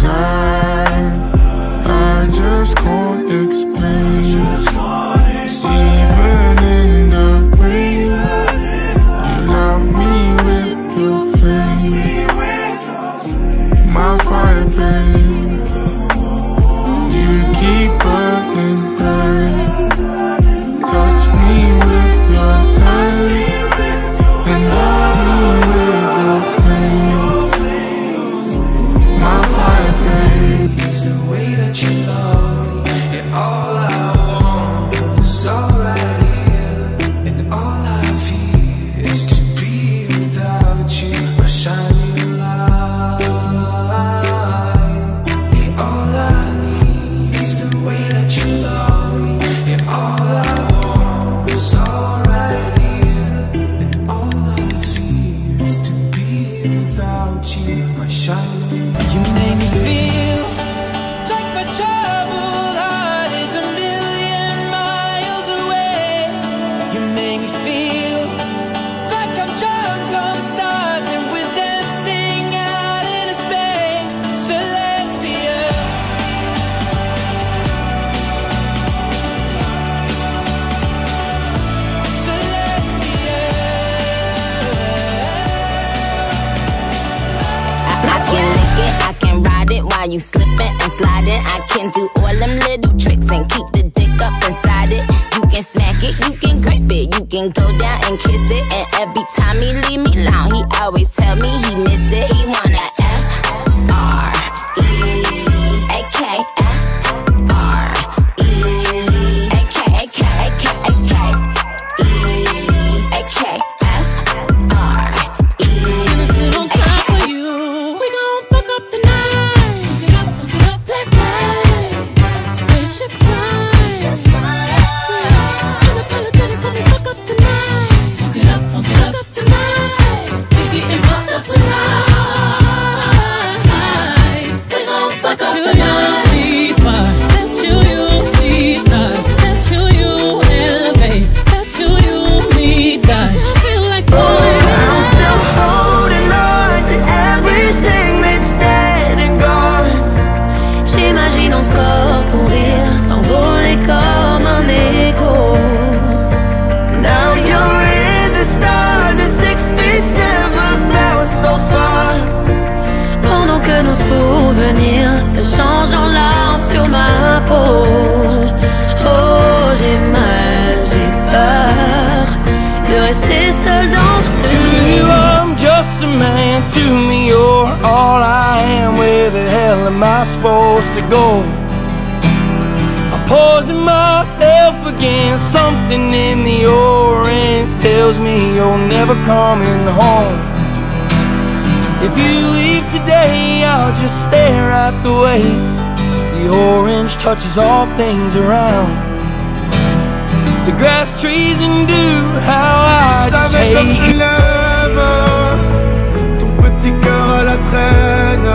time, I just can't explain. Even in the rain, you love me with your flame. My fire, babe, you keep burning bright. Touch me with your touch, and love me with your flame. My fire, babe, is the way that you love me, and all I want is all right here, and all I feel is to be without you, a shining light. And all I need is the way that you love me, and all I want is all right here, and all I feel is to be without you, my shining light. You make me feel like my troubled heart is a million miles away. You make me feel like I'm drunk on stars and we're dancing out into space, celestial. I can lick it, I can ride it while you slipping and sliding. I can do all them little tricks and keep the dick up inside it. You can smack it, you can grip it, you can go down and kiss it. And every time he leave me alone, he always tell me he miss it. He wanna F-R-E-A-K, F-R-E-A-K, A-K, F-R-E. And if it don't clap for you, we gon' fuck up the night. Get up, black lights, spaceships fly. Unapologetic when we fuck up the night. Don't get up tonight. We getting fucked up tonight. We gon' fuck up the night. See fire, let you see stars, let you elevate, let you meet God. 'Cause I feel like falling in love. Still holding on to everything that's dead and gone. J'imagine encore ton rire s'envoler comme un écho. Now you're in the stars and 6 feet never felt so far. Pendant que nos souvenirs se changent en larmes sur ma peau. Oh, j'ai mal, j'ai peur de rester seul dans ce To you, I'm just a man. To me, you're all I am. Where the hell am I supposed to go? I'm poisoning myself again. Something in the orange tells me you're never coming home. If you leave today, I'll just stare out the way. The orange touches all things around. The grass, trees, and dew. How I just savais comme je hate. l'aime, ton petit cœur à la traîne.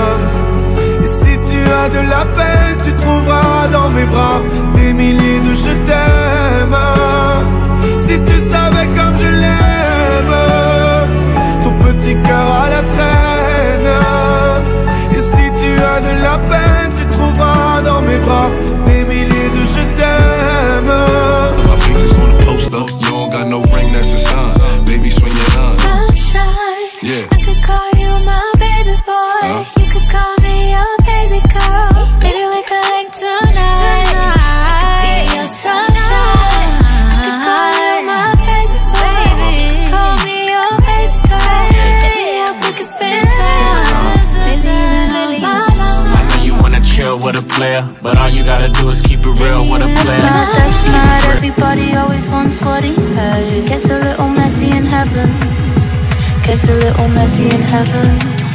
Et si tu as de la peine, tu trouveras dans mes bras des milliers de je t'aime. Si tu savais comme je l'aime, ton petit cœur à la traîne. Et si tu as de la peine, tu trouveras dans mes bras des milliers de je t'aime. My face is on the poster. You don't got no ring, that's a sign. Baby, swing your arm. sunshine. Yeah. I could call you my baby boy. You could call me your baby girl. Maybe we could link tonight. I could be your sunshine. I could call you my baby boy. You could call me your baby girl. Maybe we could spend time. Maybe even my mama. I know you wanna chill with a player, but all you gotta do is keep it real with a player. That's mad. Everybody always wants what he had. Gets a little messy in heaven. Gets a little messy in heaven.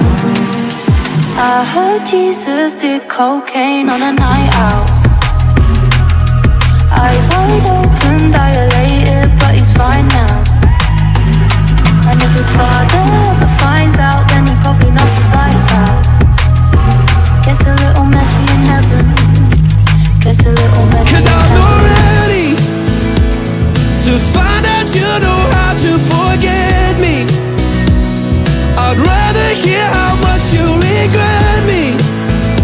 I heard Jesus did cocaine on a night out. Eyes wide open, dilated, but he's fine now. And if his father ever finds out, then he probably knocked his lights out. Gets a little messy in heaven. Gets a little messy in heaven. 'Cause I'm not ready to find out you know how to forget me. I'd rather hear how much you regret me.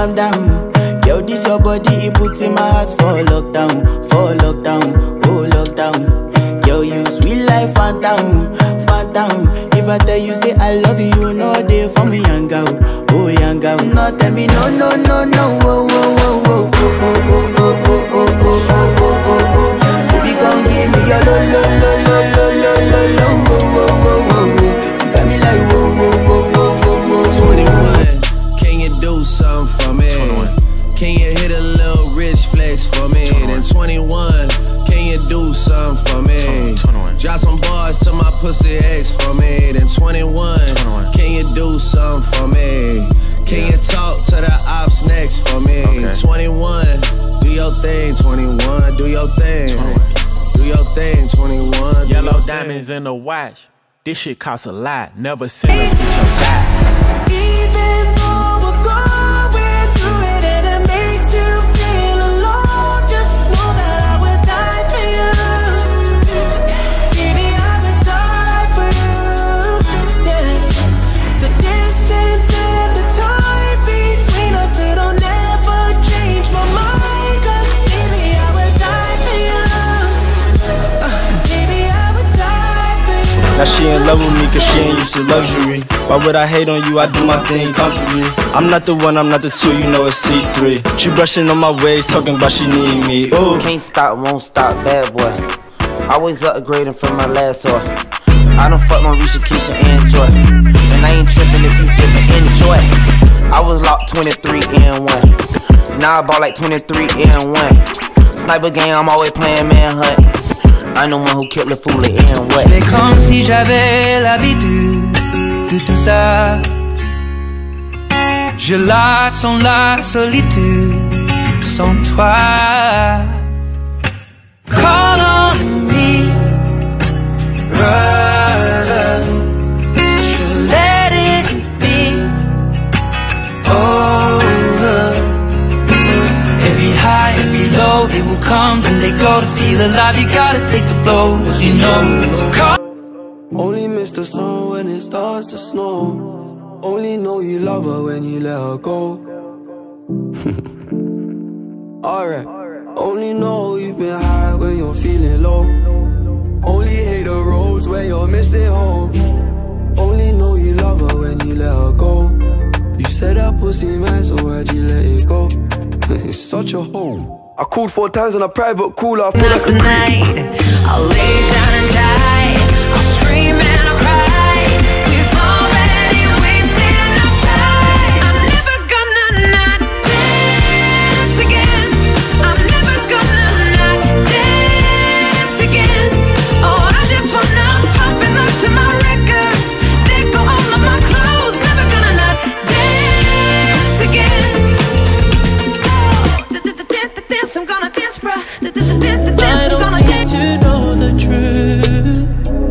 calm down. Yo, this your body, it puts in my heart for lockdown, oh lockdown. Yo, you sweet life, phantom, phantom. If I tell you say I love you, no day for me, young girl, oh young girl. No tell me no, no, no, no, oh, oh, oh, oh, oh, oh, oh, oh, oh, oh, oh, oh, oh. Baby, come give me your lo, lo, lo, lo, lo, lo, lo, lo, oh, oh, oh, oh, oh. You got me like whoa, whoa, whoa, whoa, whoa, whoa. 21, can you do something for me? 21. Can you hit a little rich flex for me? 21. Then 21, can you do something for me? 21. Drop some bars to my pussy ex for me. Then 21, can you do something for me? Can you talk to the ops next for me? Okay. 21, do your thing. 21, do your thing. 21. Do your thing. 21. Yellow diamonds in the watch. This shit costs a lot. Never seen a bitch on that. Even though we're going through it and it makes you feel alone, just know that I would die for you. Baby, I would die for you. Yeah. The distance and the time between us, it'll never change my mind. 'Cause baby, I would die for you. Baby, I would die for you. Now she in love with me cause she ain't used to luxury. Why would I hate on you? I do my thing comfortably. I'm not the one, I'm not the two, you know it's C3. She brushing on my waves, talking about she need me. Ooh. Can't stop, won't stop, bad boy. Always upgrading from my last whore. I done fuck my Risha, Keisha, and Joy. And I ain't tripping if you didn't enjoy. I was locked 23 and 1. Now I bought like 23 and 1. Sniper game, I'm always playing manhunt. I'm the one who killed the fool and what. C'est comme si j'avais l'habitude de tout ça. Je la sens la solitude sans toi. Call on me, brother. Should let it be over. Every high, every low, they will come, then they go. To feel alive, you gotta take the blows, you know. Only miss the sun when it starts to snow. Only know you love her when you let her go. Alright. Only know you've been high when you're feeling low. Only hate the roads when you're missing home. Only know you love her when you let her go. You said that pussy man, so why'd you let it go? It's such a hole. I called 4 times on a private call. I feel like tonight, I'll lay down and die. I'll scream and I'll cry. We've already wasted enough time. I'm never gonna not dance again. I'm never gonna not dance again. Oh, I just wanna pop and look to my records. They go all of my clothes. Never gonna not dance again. I'm gonna dance, bruh. I don't need to know the truth.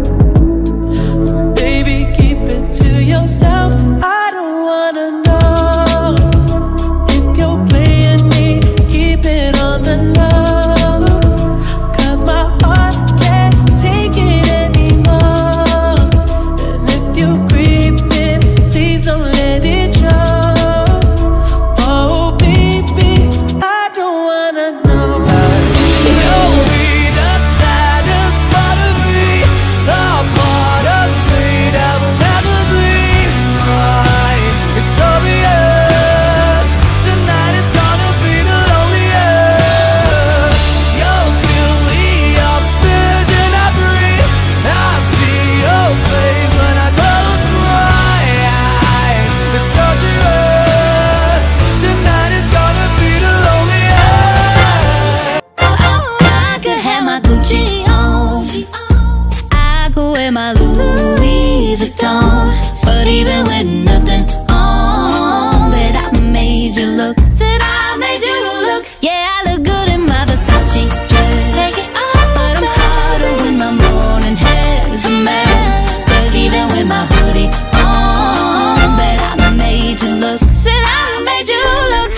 Baby, keep it to yourself. I don't wanna know if you're playing me. Keep it on the low, 'cause my heart can't take it anymore. And if you're creeping, please don't let it show. Oh, baby, I don't wanna know. You'll be the saddest part of me, the part of me that will never be mine. It's obvious, tonight is gonna be the loneliest. You'll feel the oxygen I breathe. I see your face when I close my eyes. It's torturous, tonight is gonna be the loneliest. I could have my Gucci on. I could wear my Louis Vuitton. But even with nothing on, bet I made you look. Said I made you look. Yeah, I look good in my Versace dress. Take it off, but I'm hotter when my morning hair's a mess. 'Cause even with my hoodie on, bet I made you look. Said I made you look.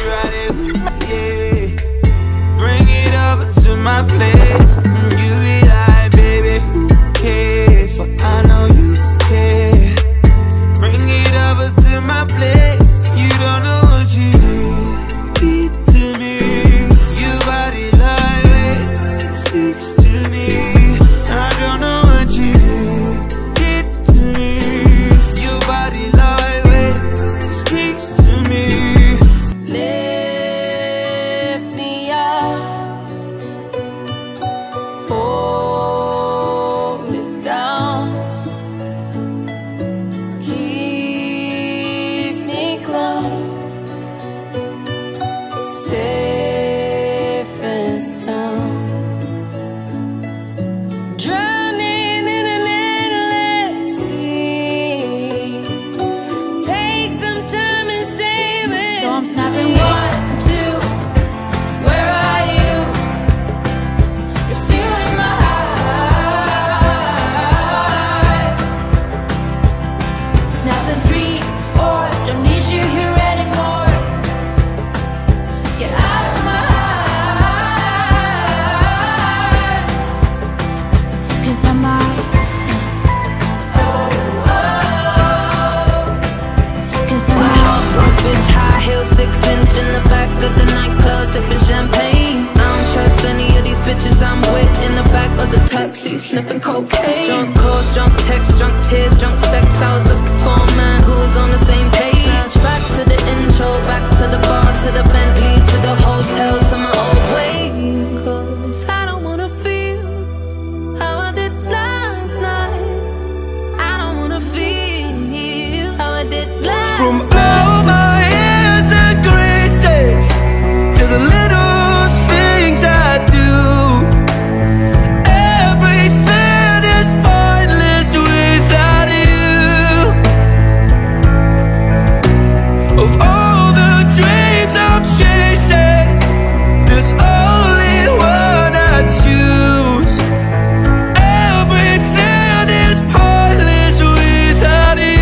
Bring it up to my place. You be like, baby, who cares? But I know you care. Bring it up to my place. You don't know what you did. in the back of the taxi, sniffing cocaine. Drunk calls, drunk texts, drunk tears, drunk sex. I was looking for a man who was on the same page. Back to the intro, back to the bar, to the Bentley, to the hotel, to my old way. 'Cause I don't wanna feel how I did last night. I don't wanna feel how I did last night. From all my years and graces to the little things I do, everything is pointless without you. Of all the dreams I'm chasing, there's only one I choose. Everything is pointless without you.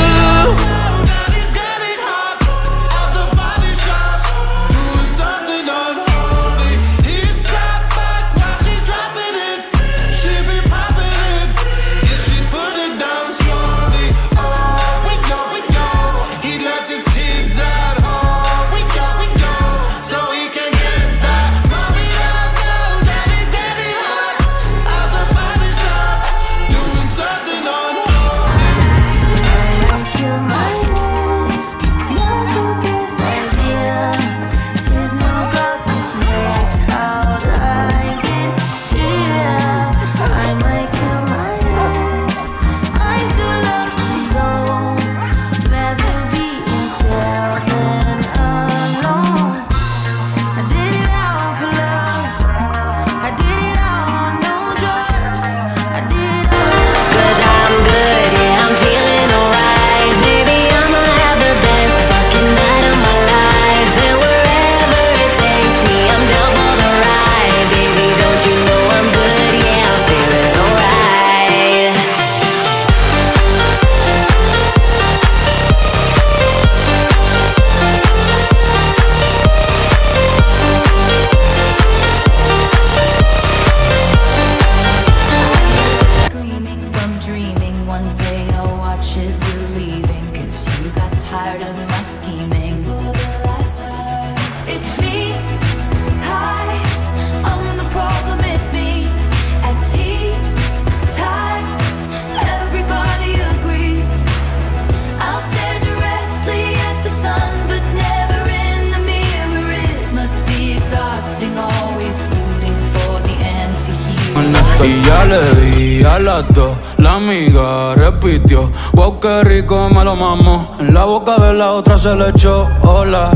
Y ya le di a las dos, la amiga repitió. Wow, qué rico me lo mamó. En la boca de la otra se le echó. Hola,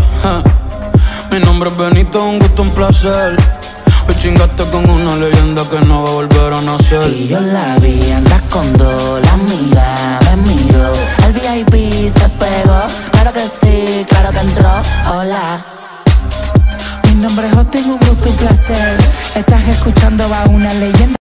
mi nombre es Benito, un gusto, un placer. Hoy chingaste con una leyenda que no va a volver a nacer. Y yo la vi, andas con dos, la amiga me miró. El VIP se pegó, claro que sí, claro que entró. Hola, mi nombre es Justin, un gusto, un placer. Estás escuchando a una leyenda.